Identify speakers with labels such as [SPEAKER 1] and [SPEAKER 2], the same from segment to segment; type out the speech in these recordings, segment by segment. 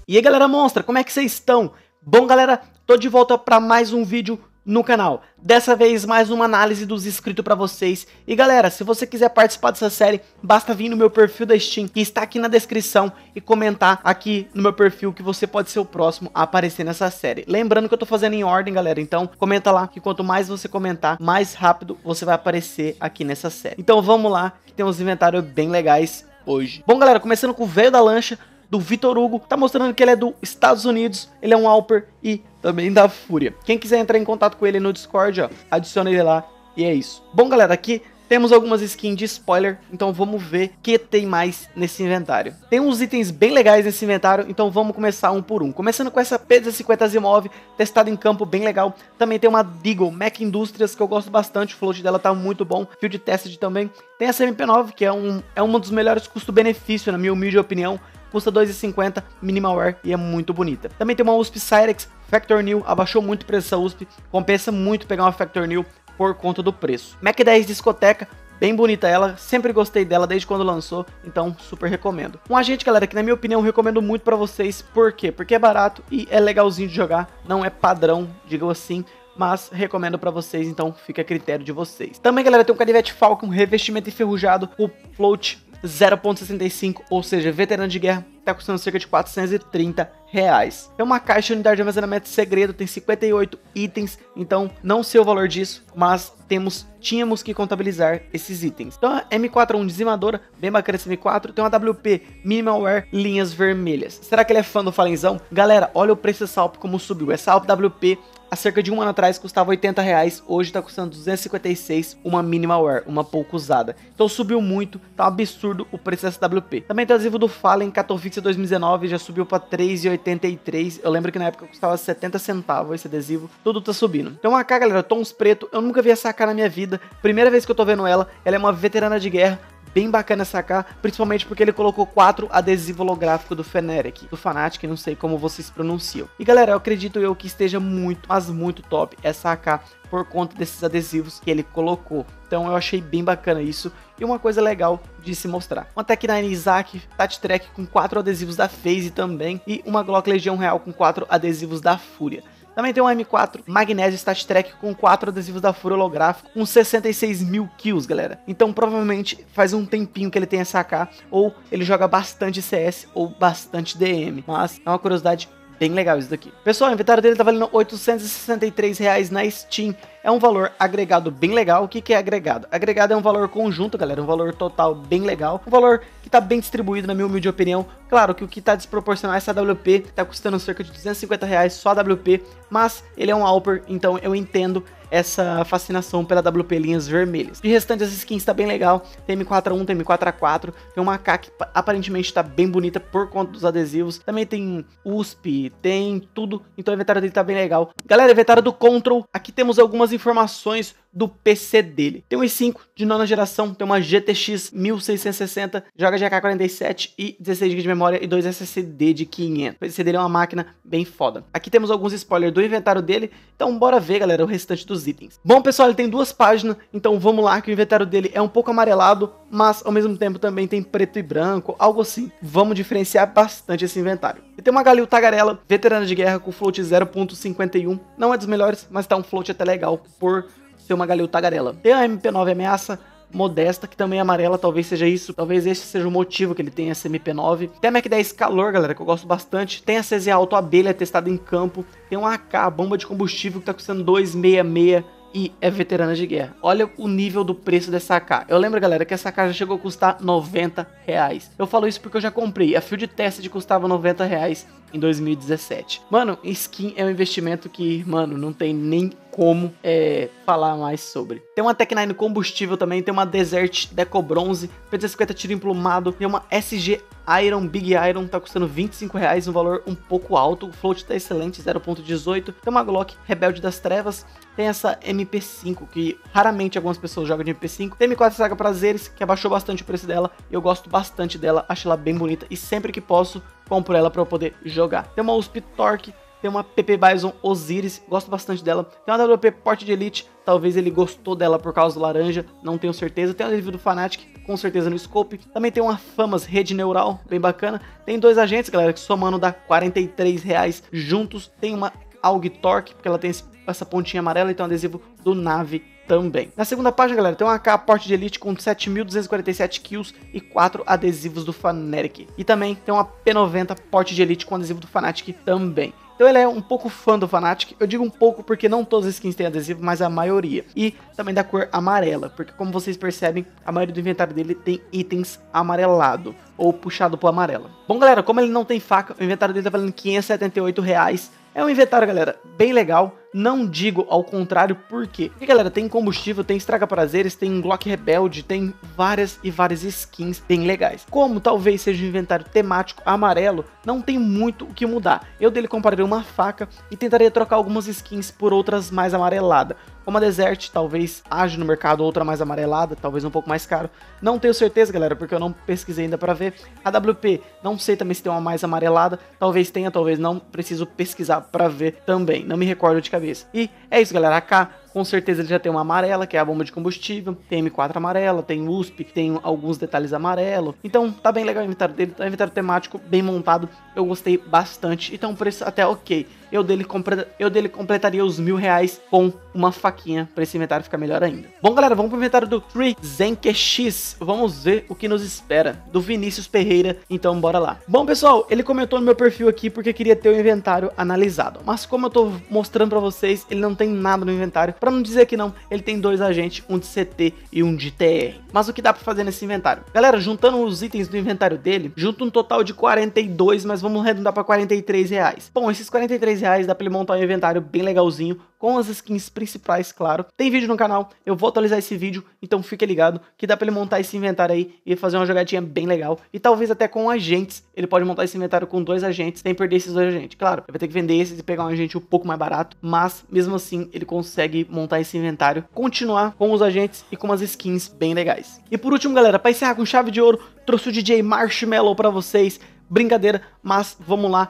[SPEAKER 1] E aí galera monstra, como é que vocês estão? Bom galera, tô de volta para mais um vídeo no canal. Dessa vez mais uma análise dos inscritos para vocês. E galera, se você quiser participar dessa série, basta vir no meu perfil da Steam, que está aqui na descrição, e comentar aqui no meu perfil que você pode ser o próximo a aparecer nessa série. Lembrando que eu tô fazendo em ordem galera, então comenta lá que quanto mais você comentar, mais rápido você vai aparecer aqui nessa série. Então vamos lá, que tem uns inventários bem legais hoje. Bom galera, começando com o velho da lancha, do Vitor Hugo, tá mostrando que ele é dos Estados Unidos, ele é um Alper e também da Fúria. Quem quiser entrar em contato com ele no Discord, ó, adiciona ele lá e é isso. Bom galera, aqui temos algumas skins de spoiler, então vamos ver o que tem mais nesse inventário. Tem uns itens bem legais nesse inventário, então vamos começar um por um. Começando com essa P250 Asimov, testada em campo, bem legal. Também tem uma Deagle Mech Indústrias, que eu gosto bastante, o float dela tá muito bom. Field Tested também. Tem essa MP9, que é um dos melhores custo-benefício, na minha humilde opinião. Custa 2,50, minimal wear e é muito bonita. Também tem uma USP Cyrex Factor New, abaixou muito o preço dessa USP, compensa muito pegar uma Factor New por conta do preço. Mac 10 Discoteca, bem bonita ela, sempre gostei dela desde quando lançou, então super recomendo. Um agente, galera, que na minha opinião recomendo muito pra vocês, por quê? Porque é barato e é legalzinho de jogar, não é padrão, digo assim, mas recomendo pra vocês, então fica a critério de vocês. Também, galera, tem um Canivete Falcon, revestimento enferrujado, o float 0.65, ou seja, veterano de guerra, tá custando cerca de R$430. Tem uma caixa de unidade de armazenamento segredo, tem 58 itens, então não sei o valor disso, mas tínhamos que contabilizar esses itens. Então a M4A1 dizimadora, bem bacana esse M4, tem uma WP Minimal Wear linhas vermelhas. Será que ele é fã do Falenzão? Galera, olha o preço dessa Alp como subiu. Essa Alp WP há cerca de um ano atrás custava R$80, hoje tá custando 256, uma Minimal Wear, uma pouco usada. Então subiu muito, tá um absurdo o preço dessa WP. Também tem o adesivo do Fallen Katowice 2019, já subiu para 3,83. Eu lembro que na época custava 70 centavos esse adesivo, tudo tá subindo. Então uma AK, galera, tons preto, eu nunca vi essa AK na minha vida, primeira vez que eu tô vendo ela é uma veterana de guerra. Bem bacana essa AK, principalmente porque ele colocou 4 adesivos holográficos do Fnatic, do Fnatic, não sei como vocês pronunciam. E galera, eu acredito que esteja muito, mas muito top essa AK por conta desses adesivos que ele colocou. Então eu achei bem bacana isso e uma coisa legal de se mostrar. Uma Tech 9 Isaac Tat Trek com 4 adesivos da FaZe também e uma Glock Legião Real com 4 adesivos da Fúria. Também tem um M4 Magnésio Stat Trek com 4 adesivos da Fúria holográfico com 66 mil kills, galera. Então provavelmente faz um tempinho que ele tem essa AK, ou ele joga bastante CS ou bastante DM. Mas é uma curiosidade bem legal isso daqui. Pessoal, o inventário dele tá valendo R$863 na Steam. É um valor agregado bem legal. O que é agregado? Agregado é um valor conjunto, galera, um valor total bem legal. Um valor que tá bem distribuído, na minha humilde opinião. Claro que o que tá desproporcional é essa WP, tá custando cerca de R$250 só a WP, mas ele é um Alper, então eu entendo essa fascinação pela WP linhas vermelhas. De restante, as skins tá bem legal. Tem M4A1, tem M4A4, tem uma AK que aparentemente tá bem bonita por conta dos adesivos. Também tem USP, tem tudo, então o inventário dele tá bem legal. Galera, inventário do Control, aqui temos algumas informações do PC dele. Tem um i5 de nona geração, tem uma GTX 1660, joga de AK-47 e 16 GB de memória e 2 SSD de 500. O PC dele é uma máquina bem foda. Aqui temos alguns spoilers do inventário dele, então bora ver, galera, o restante dos itens. Bom, pessoal, ele tem 2 páginas, então vamos lá, que o inventário dele é um pouco amarelado, mas ao mesmo tempo também tem preto e branco, algo assim. Vamos diferenciar bastante esse inventário. E tem uma Galil Tagarela, veterana de guerra com float 0.51, não é dos melhores, mas tá um float até legal por ser uma Galil Tagarela. Tem a MP9 Ameaça modesta, que também é amarela, talvez seja isso, talvez esse seja o motivo que ele tem essa MP9. Tem a Mac 10 Calor, galera, que eu gosto bastante. Tem a CZ Auto Abelha testada em campo. Tem uma AK, bomba de combustível, que tá custando 266 e é veterana de guerra. Olha o nível do preço dessa AK. Eu lembro, galera, que essa AK já chegou a custar R$90. Eu falo isso porque eu já comprei. A Field Tested custava R$90 em 2017. Mano, skin é um investimento que, mano, não tem nem como falar mais sobre. Tem uma Tech 9 combustível também, tem uma Desert Deco Bronze, P250 tiro emplumado, tem uma SG Iron Big Iron, tá custando R$25, um valor um pouco alto, o float tá excelente, 0.18. Tem uma Glock Rebelde das Trevas, tem essa MP5, que raramente algumas pessoas jogam de MP5. Tem M4 Saga Prazeres, que abaixou bastante o preço dela, eu gosto bastante dela, acho ela bem bonita e sempre que posso compro ela para eu poder jogar. Tem uma USP Torque tem uma PP Bison Osiris, gosto bastante dela. Tem uma WP Porte de Elite, talvez ele gostou dela por causa do laranja, não tenho certeza. Tem um adesivo do Fnatic, com certeza no scope. Também tem uma Famas Rede Neural, bem bacana. Tem 2 agentes, galera, que somando dá R$43 juntos. Tem uma AUG Torque, porque ela tem essa pontinha amarela, e tem um adesivo do Nave também. Na segunda página, galera, tem uma AK Porte de Elite com 7.247 kills e 4 adesivos do Fnatic. E também tem uma P90 Porte de Elite com adesivo do Fnatic também. Então ele é um pouco fã do Fnatic, eu digo um pouco porque não todas as skins têm adesivo, mas a maioria. E também da cor amarela, porque como vocês percebem, a maioria do inventário dele tem itens amarelado, ou puxado pro amarelo. Bom, galera, como ele não tem faca, o inventário dele tá valendo R$578. É um inventário, galera, bem legal. Não digo ao contrário, por quê? Porque, galera, tem combustível, tem estraga prazeres, tem Glock Rebelde, tem várias e várias skins bem legais. Como talvez seja um inventário temático amarelo, não tem muito o que mudar. Eu dele compraria uma faca e tentaria trocar algumas skins por outras mais amareladas. Como a Desert, talvez haja no mercado outra mais amarelada, talvez um pouco mais caro. Não tenho certeza, galera, porque eu não pesquisei ainda pra ver. A WP, não sei também se tem uma mais amarelada, talvez tenha, talvez não, preciso pesquisar pra ver também, não me recordo de cabeça. E é isso, galera, a AK, com certeza ele já tem uma amarela, que é a bomba de combustível, tem M4 amarela, tem USP, tem alguns detalhes amarelo. Então tá bem legal o inventário dele, tá um inventário temático bem montado, eu gostei bastante, então um preço até ok. Eu dele completaria os R$1.000 com uma faquinha pra esse inventário ficar melhor ainda. Bom, galera, vamos pro inventário do Tree Zenke X. Vamos ver o que nos espera, do Vinícius Ferreira, então bora lá. Bom, pessoal, ele comentou no meu perfil aqui porque queria ter o inventário analisado. Mas como eu tô mostrando pra vocês, ele não tem nada no inventário. Pra não dizer que não, ele tem 2 agentes, um de CT e um de TR. Mas o que dá pra fazer nesse inventário? Galera, juntando os itens do inventário dele, junta um total de 42, mas vamos arredondar pra R$43. Bom, esses R$43 dá pra ele montar um inventário bem legalzinho, com as skins principais, claro. Tem vídeo no canal, eu vou atualizar esse vídeo, então fique ligado que dá pra ele montar esse inventário aí e fazer uma jogadinha bem legal. E talvez até com agentes, ele pode montar esse inventário com 2 agentes, sem perder esses 2 agentes. Claro, ele vai ter que vender esses e pegar um agente um pouco mais barato, mas mesmo assim ele consegue montar esse inventário, continuar com os agentes e com umas skins bem legais. E por último, galera, pra encerrar com chave de ouro, trouxe o DJ Marshmello pra vocês. Brincadeira, mas vamos lá,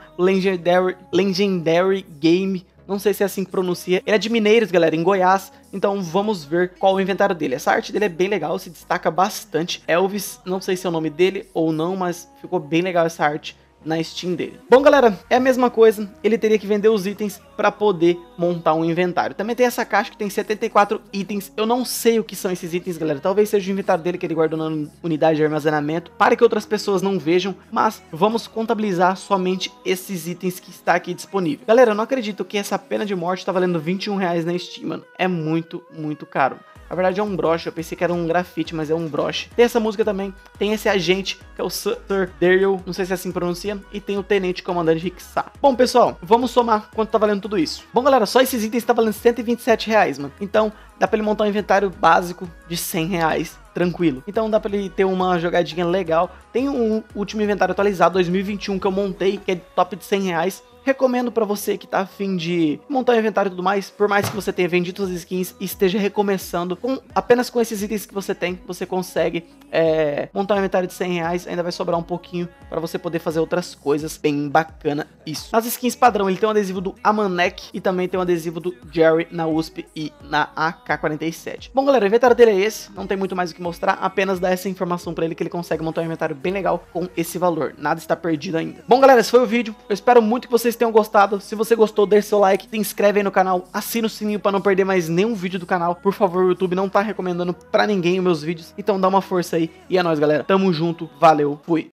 [SPEAKER 1] Legendary Game, não sei se é assim que pronuncia. Ele é de Mineiros, galera, em Goiás, então vamos ver qual o inventário dele. Essa arte dele é bem legal, se destaca bastante. Elvis, não sei se é o nome dele ou não, mas ficou bem legal essa arte na Steam dele. Bom, galera, é a mesma coisa, ele teria que vender os itens para poder montar um inventário. Também tem essa caixa que tem 74 itens, eu não sei o que são esses itens, galera, talvez seja o inventário dele que ele guardou na unidade de armazenamento, para que outras pessoas não vejam, mas vamos contabilizar somente esses itens que está aqui disponível. Galera, eu não acredito que essa pena de morte tá valendo R$21 na Steam, mano, é muito, muito caro. Na verdade é um broche, eu pensei que era um grafite, mas é um broche. Tem essa música também, tem esse agente, que é o Sir Daryl, não sei se é assim que pronuncia, e tem o Tenente Comandante Rixar. Bom, pessoal, vamos somar quanto tá valendo tudo isso. Bom, galera, só esses itens tá valendo R$127, mano. Então, dá pra ele montar um inventário básico de R$100, tranquilo. Então dá pra ele ter uma jogadinha legal. Tem um último inventário atualizado, 2021, que eu montei, que é top de R$100. Recomendo pra você que tá afim de montar um inventário e tudo mais, por mais que você tenha vendido suas skins e esteja recomeçando, apenas com esses itens que você tem, você consegue montar um inventário de R$100, ainda vai sobrar um pouquinho pra você poder fazer outras coisas, bem bacana isso. As skins padrão, ele tem um adesivo do Amanek e também tem um adesivo do Jerry na USP e na AK-47. Bom, galera, o inventário dele é esse, não tem muito mais o que mostrar, apenas dar essa informação pra ele que ele consegue montar um inventário bem legal com esse valor, nada está perdido ainda. Bom, galera, esse foi o vídeo, eu espero muito que vocês tenham gostado. Se você gostou, deixe seu like, se inscreve aí no canal, assina o sininho para não perder mais nenhum vídeo do canal. Por favor, o YouTube não tá recomendando pra ninguém os meus vídeos, então dá uma força aí. E é nóis, galera. Tamo junto, valeu, fui.